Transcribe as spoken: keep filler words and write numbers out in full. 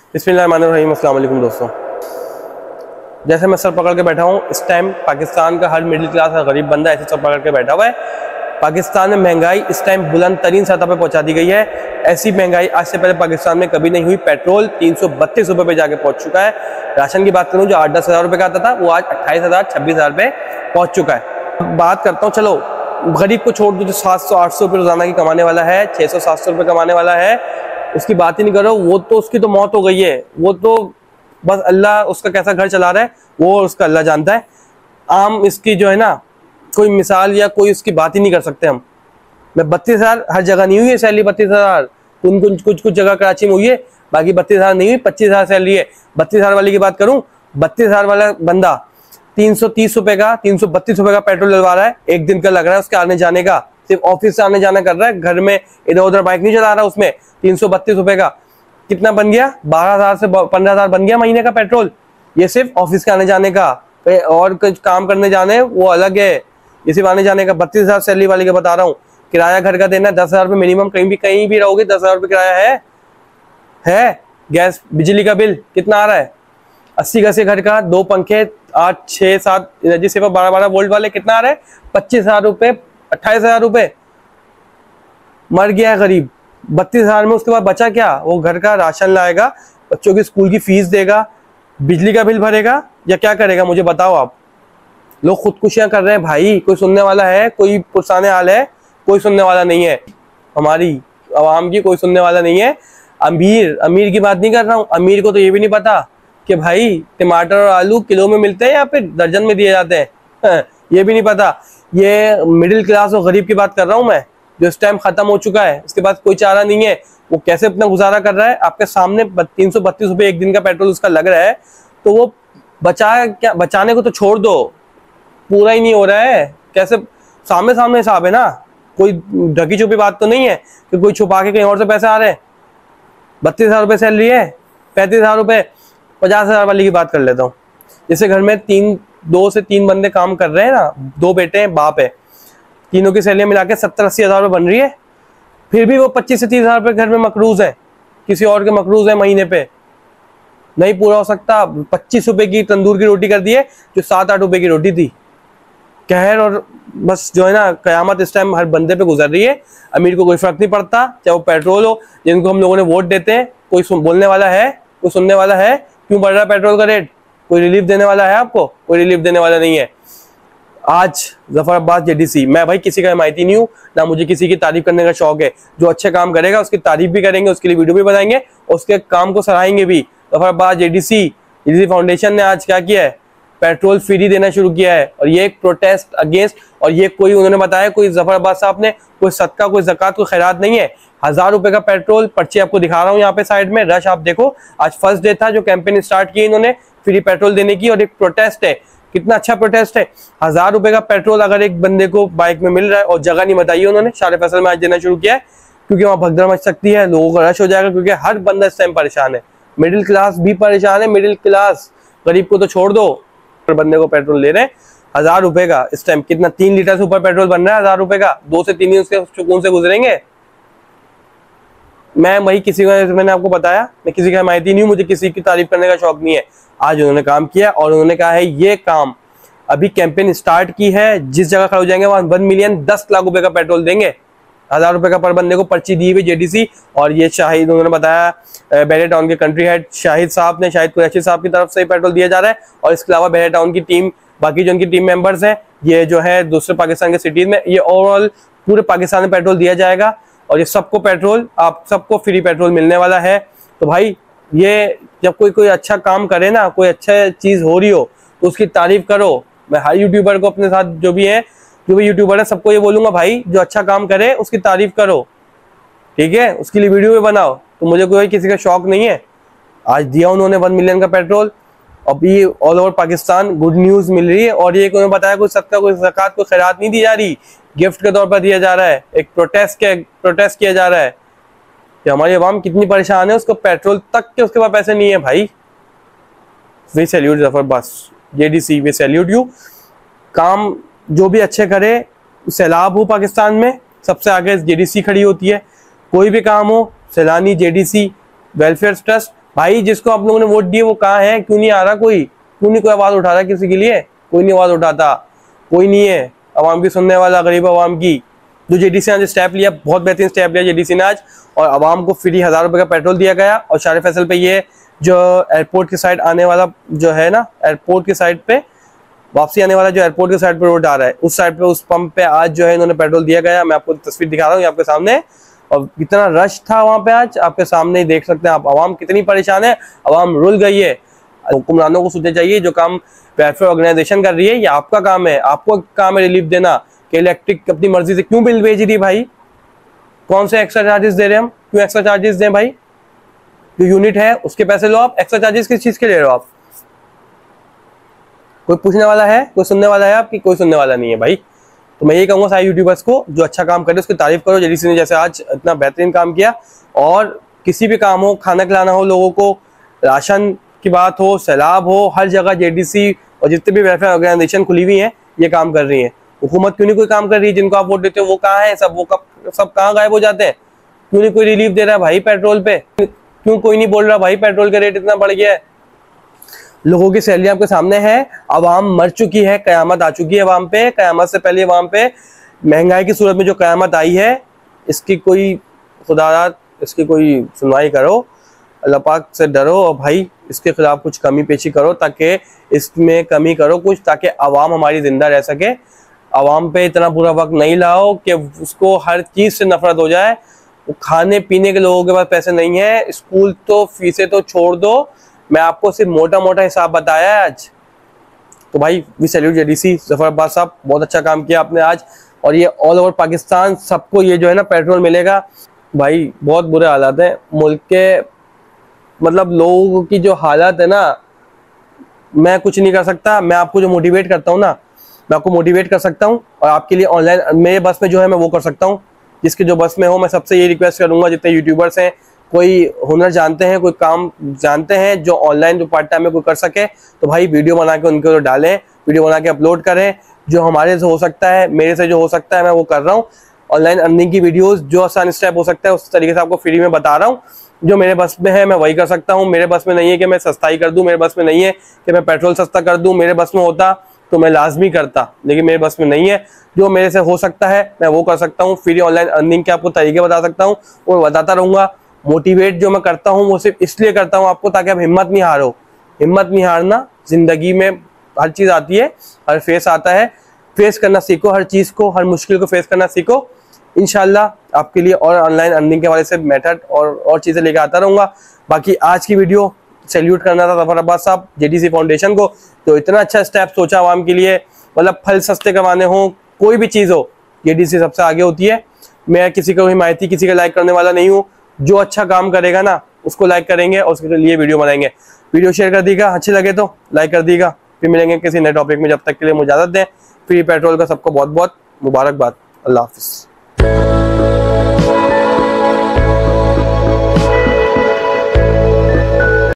बिस्मिल्लाहिर्रहमानिर्रहीम। अस्सलाम वालेकुम दोस्तों, जैसे मैं सर पकड़ के बैठा हूँ, इस टाइम पाकिस्तान का हर मिडिल क्लास का गरीब बंदा ऐसे सर पकड़ के बैठा हुआ है। पाकिस्तान में महंगाई इस टाइम बुलंद तरीन सतह पे पहुंचा दी गई है। ऐसी महंगाई आज से पहले पाकिस्तान में कभी नहीं हुई। पेट्रोल तीन सौ बत्तीस रुपये पे जाके पहुंच चुका है। राशन की बात करूं, जो आठ दस हज़ार रुपये का आता था, वो आज अट्ठाईस हज़ार छब्बीस हज़ार रुपये पहुँच चुका है। बात करता हूँ, चलो गरीब को छोड़ दो, जो सात सौ आठ सौ रुपये रोजाना की कमाने वाला है, छः सौ सात सौ रुपये कमाने वाला है, उसकी बात ही नहीं करो। वो तो उसकी तो मौत हो गई है। वो तो बस अल्लाह उसका कैसा घर चला रहा है वो उसका अल्लाह जानता है। आम इसकी जो है ना, कोई मिसाल या कोई उसकी बात ही नहीं कर सकते हम। मैं बत्तीस हज़ार हर जगह नहीं हुई है सैलरी, बत्तीस हज़ार कुछ कुछ कुछ कुछ जगह कराची में हुई है, बाकी बत्तीस हज़ार नहीं हुई, पच्चीस हज़ार सैलरी है। बत्तीस हज़ार वाली की बात करूं, बत्तीस हज़ार वाला बंदा तीन सौ तीस रुपए का तीन सौ बत्तीस रुपए का पेट्रोल डलवा रहा है, एक दिन का लग रहा है उसके आने जाने का। सिर्फ ऑफिस से आने जाना कर रहा है, घर में इधर उधर बाइक नहीं चला रहा। उसमें तीन सौ बत्तीस रुपए का कितना बन गया, बारह हजार से पंद्रह हजार बन गया महीने का पेट्रोल। ये सिर्फ ऑफिस के आने जाने का, और कुछ काम करने जाने वो अलग है। ये सिर्फ आने जाने का। बत्तीस हजार सैलरी वाले का बता रहा हूँ। किराया घर का देना दस हजार रुपये मिनिमम, कहीं भी कहीं भी रहोगे दस हजार रुपये किराया है है गैस बिजली का बिल कितना आ रहा है? अस्सी गज के घर का दो पंखे, आठ छः सात एनर्जी सेवर बारह बारह वोल्ट वाले कितना आ रहा है? पच्चीस हजार रुपये, अट्ठाईस हजार रुपये। मर गया है गरीब। बत्तीस हजार में उसके बाद बचा क्या? वो घर का राशन लाएगा, बच्चों की स्कूल की फीस देगा, बिजली का बिल भरेगा, या क्या करेगा? मुझे बताओ आप। लोग खुदकुशियां कर रहे हैं भाई। कोई सुनने वाला है? कोई पुरसाने हाल है? कोई सुनने वाला नहीं है। हमारी आवाम की कोई सुनने वाला नहीं है। अमीर अमीर की बात नहीं कर रहा हूँ। अमीर को तो ये भी नहीं पता कि भाई टमाटर और आलू किलो में मिलते हैं या फिर दर्जन में दिए जाते हैं, ये भी नहीं पता। ये मिडिल क्लास और गरीब की बात कर रहा हूँ मैं, जो इस टाइम खत्म हो चुका है। इसके बाद कोई चारा नहीं है। वो कैसे अपना गुजारा कर रहा है? आपके सामने तीन सौ बत्तीस रुपये एक दिन का पेट्रोल उसका लग रहा है, तो वो बचा क्या? बचाने को तो छोड़ दो, पूरा ही नहीं हो रहा है। कैसे? सामने सामने हिसाब है ना, कोई ढकी छुपी बात तो नहीं है कि कोई छुपा के कहीं और से पैसे आ रहे हैं। बत्तीस हजार रुपये सैलरी है, पैंतीस हजार रुपये, पचास हजार वाली की बात कर लेता हूँ। जैसे घर में तीन दो से तीन बंदे काम कर रहे हैं ना, दो बेटे हैं, बाप है, तीनों की सैलरी मिला के सत्तर अस्सी हजार रुपये बन रही है। फिर भी वो पच्चीस से तीस हजार रुपये घर में मकरूज है, किसी और के मकरूज है महीने पे। नहीं पूरा हो सकता। पच्चीस रुपए की तंदूर की रोटी कर दी है, जो सात आठ रुपए की रोटी थी। कहर और बस जो है ना, कयामत इस टाइम हर बंदे पे गुजर रही है। अमीर को कोई फर्क नहीं पड़ता, चाहे वो पेट्रोल हो, जिनको हम लोगों ने वोट देते हैं। कोई बोलने वाला है? कोई सुनने वाला है? क्यों बढ़ रहा है पेट्रोल का रेट? कोई रिलीफ देने वाला है आपको? कोई रिलीफ देने वाला नहीं है। आज जफर अब्बास जेडीसी, मैं भाई किसी का हिमायती नहीं हूँ, ना मुझे किसी की तारीफ करने का शौक है। जो अच्छे काम करेगा उसकी तारीफ भी करेंगे, उसके लिए वीडियो भी बनाएंगे और उसके काम को सराहेंगे भी। Zafar Abbas JDC JDC foundation ने आज क्या किया है? पेट्रोल फ्री देना शुरू किया है, और ये एक प्रोटेस्ट अगेंस्ट। और ये कोई उन्होंने बताया, कोई जफर अब्बास साहब ने, कोई सदका, कोई ज़कात, कोई खैरात नहीं है। हजार रुपए का पेट्रोल, पर्ची आपको दिखा रहा हूँ यहाँ पे साइड में, रश आप देखो। आज फर्स्ट डे था जो कैंपेन स्टार्ट की इन्होंने फ्री पेट्रोल देने की, और एक प्रोटेस्ट है। कितना अच्छा प्रोटेस्ट है। हजार रुपए का पेट्रोल अगर एक बंदे को बाइक में मिल रहा है, और जगह नहीं बताई उन्होंने, शारे फैसल में आज देना शुरू किया है, क्योंकि वहाँ भगदड़ मच सकती है, लोगों का रश हो जाएगा, क्योंकि हर बंदा इस टाइम परेशान है। मिडिल क्लास भी परेशान है। मिडिल क्लास, गरीब को तो छोड़ दो, बंदे को पेट्रोल ले रहे हैं हजार रुपए का। इस टाइम कितना, तीन लीटर से ऊपर पेट्रोल बन रहा है हजार रुपए का। दो से तीन दिन उसके सुकून से गुजरेंगे। मैं वही किसी का, मैंने आपको बताया, मैं किसी का हिमायती नहीं हूँ, मुझे किसी की तारीफ करने का शौक नहीं है। आज उन्होंने काम किया और उन्होंने कहा है ये काम अभी कैंपेन स्टार्ट की है, जिस जगह खड़े हो जाएंगे वहां वन मिलियन दस लाख रुपए का पेट्रोल देंगे। हजार रुपए का पर बंदे को पर्ची दी हुई जेडीसी। और ये शाहिद, उन्होंने बताया बेहरे टाउन के कंट्री हेड शाहिद साहब ने, शाहिद कुरैशी साहब की तरफ से पेट्रोल दिया जा रहा है। और इसके अलावा बेहरे टाउन की टीम, बाकी जो उनकी टीम मेंबर्स हैं, ये जो है दूसरे पाकिस्तान के सिटीज में, ये ओवरऑल पूरे पाकिस्तान में पेट्रोल दिया जाएगा। और ये सबको पेट्रोल, आप सबको फ्री पेट्रोल मिलने वाला है। तो भाई ये जब कोई कोई अच्छा काम करे ना, कोई अच्छा चीज हो रही हो, तो उसकी तारीफ करो। मैं हर यूट्यूबर को अपने साथ जो भी है, जो भी यूट्यूबर है, सबको ये बोलूंगा, भाई जो अच्छा काम करे उसकी तारीफ करो, ठीक है? उसके लिए वीडियो भी बनाओ। तो मुझे कोई किसी का शौक नहीं है। आज दिया उन्होंने वन मिलियन का पेट्रोल। अभी all over Pakistan good news मिल रही है। और ये उन्होंने बताया कोई सदका, कोई ज़कात, कोई खैरात नहीं दी जा रही, गिफ्ट के तौर पर दिया जा रहा है। एक प्रोटेस्ट के प्रोटेस्ट किया जा रहा है कि हमारी आवाम कितनी परेशान है, उसको पेट्रोल तक के उसके पास पैसे नहीं है। भाई we salute Zafar Abbas JDC, we salute you. काम जो भी अच्छे करे, सैलाब हो पाकिस्तान में, सबसे आगे जेडीसी खड़ी होती है। कोई भी काम हो, सैलानी, जेडीसी, वेलफेयर ट्रस्ट, भाई जिसको आप लोगों ने वोट दिए वो कहाँ है, क्यों नहीं आ रहा कोई, क्यों नहीं कोई आवाज उठा रहा किसी के लिए, कोई नहीं आवाज उठाता, कोई नहीं है आवाम की सुनने वाला, गरीब आवाम की। जो जेडीसी ने आज स्टेप लिया, बहुत बेहतरीन स्टेप लिया जेडीसी ने आज, और आवाम को फ्री हजार रुपए का पेट्रोल दिया गया। और शारे फैसल पे ये जो एयरपोर्ट की साइड आने वाला जो है ना, एयरपोर्ट की साइड पे वापसी आने वाला जो एयरपोर्ट के साइड पे रोड आ रहा है, उस साइड पे उस पंप पे आज जो है इन्होंने पेट्रोल दिया गया। मैं आपको तस्वीर दिखा रहा हूँ आपके सामने, और कितना रश था वहां पे आज आपके सामने ही देख सकते हैं आप। आवाम कितनी परेशान है, आवाम रुल गई है। हुक्मरानों को सोचना चाहिए, जो काम वेलफेयर ऑर्गेनाइजेशन कर रही है ये आपका काम है, आपको काम है रिलीफ देना। कि इलेक्ट्रिक अपनी मर्जी से क्यों बिल भेज रही है भाई, कौन से एक्स्ट्रा चार्जेस दे रहे हैं हम, क्यों एक्स्ट्रा चार्जेस दें भाई, जो यूनिट है उसके पैसे लो आप, एक्स्ट्रा चार्जेस किस चीज के ले रहे हो आप। कोई पूछने वाला है, कोई सुनने वाला है आपकी, कोई सुनने वाला नहीं है भाई। तो मैं ये कहूंगा सारे यूट्यूबर्स को, जो अच्छा काम करे उसकी तारीफ करो। जेडीसी ने जैसे आज इतना बेहतरीन काम किया, और किसी भी काम हो, खाना खिलाना हो लोगों को, राशन की बात हो, सैलाब हो, हर जगह जेडीसी और जितने भी वेलफेयर ऑर्गेनाइजेशन खुली हुई है ये काम कर रही है। हुकूमत क्यों नहीं कोई काम कर रही है, जिनको आप वोट देते हो वो कहाँ है सब, वो कब सब कहाँ गायब हो जाते हैं, क्यों नहीं कोई रिलीफ दे रहा है भाई पेट्रोल पे, क्यों कोई नहीं बोल रहा भाई पेट्रोल का रेट इतना बढ़ गया है। लोगों की सैलरी आपके सामने है, अवाम मर चुकी है, कयामत आ चुकी है अवाम पे। कयामत से पहले अवाम पे महंगाई की सूरत में जो कयामत आई है, इसकी कोई खुदा इसकी कोई सुनवाई करो, अल्लाह पाक से डरो और भाई इसके खिलाफ कुछ कमी पेशी करो, ताकि इसमें कमी करो कुछ, ताकि अवाम हमारी जिंदा रह सके। अवाम पे इतना बुरा वक्त नहीं लाओ कि उसको हर चीज से नफरत हो जाए। खाने पीने के लोगों के पास पैसे नहीं है, स्कूल तो फीसें तो छोड़ दो, मैं आपको सिर्फ मोटा मोटा हिसाब बताया है आज। तो भाई we salute JDC, Zafar Abbas साहब बहुत अच्छा काम किया आपने आज, और ये ऑल ओवर पाकिस्तान सबको ये जो है ना पेट्रोल मिलेगा। भाई बहुत बुरे हालात हैं मुल्क के, मतलब लोगों की जो हालत है ना, मैं कुछ नहीं कर सकता। मैं आपको जो मोटिवेट करता हूँ ना, मैं आपको मोटिवेट कर सकता हूँ, और आपके लिए ऑनलाइन मेरे बस में जो है मैं वो कर सकता हूँ। जिसके जो बस में हो, मैं सबसे ये रिक्वेस्ट करूंगा, जितने यूट्यूबर्स हैं, कोई हुनर जानते हैं, कोई काम जानते हैं जो ऑनलाइन जो पार्ट टाइम में कोई कर सके, तो भाई वीडियो बना के उनके तो डालें, वीडियो बना के अपलोड करें। जो हमारे से हो सकता है, मेरे से जो हो सकता है, मैं वो कर रहा हूँ। ऑनलाइन अर्निंग की वीडियोस जो आसान स्टेप हो सकता है उस तरीके से आपको फ्री में बता रहा हूँ। जो मेरे बस में है मैं वही कर सकता हूँ। मेरे बस में नहीं है कि मैं सस्ताई कर दूं, मेरे बस में नहीं है कि मैं पेट्रोल सस्ता कर दूं। मेरे बस में होता तो मैं लाजमी करता, लेकिन मेरे बस में नहीं है। जो मेरे से हो सकता है मैं वो कर सकता हूँ। फ्री ऑनलाइन अर्निंग के आपको तरीके बता सकता हूँ, वो बताता रहूंगा। मोटिवेट जो मैं करता हूँ वो सिर्फ इसलिए करता हूँ आपको, ताकि आप हिम्मत नहीं हारो। हिम्मत नहीं हारना, जिंदगी में हर चीज आती है, हर फेस आता है, फेस करना सीखो हर चीज को, हर मुश्किल को फेस करना सीखो। इंशाल्लाह आपके लिए और ऑनलाइन अर्निंग के हवाले से मेथड और और चीजें लेकर आता रहूंगा। बाकी आज की वीडियो सैल्यूट करना था जफर अब्बास साहब, जेडीसी फाउंडेशन को, तो इतना अच्छा स्टेप सोचा आवाम के लिए। मतलब फल सस्ते करवाने हो, कोई भी चीज हो, जेडीसी सबसे आगे होती है। मैं किसी को हिमायती, किसी का लाइक करने वाला नहीं हूँ। जो अच्छा काम करेगा ना उसको लाइक करेंगे और उसके लिए वीडियो बनाएंगे। वीडियो शेयर कर दीजिएगा, अच्छी लगे तो लाइक कर दीजिएगा। फिर मिलेंगे किसी नए टॉपिक में, जब तक के लिए मुझे इजाजत दें। फ्री पेट्रोल का सबको बहुत बहुत मुबारकबाद। अल्लाह हाफिज।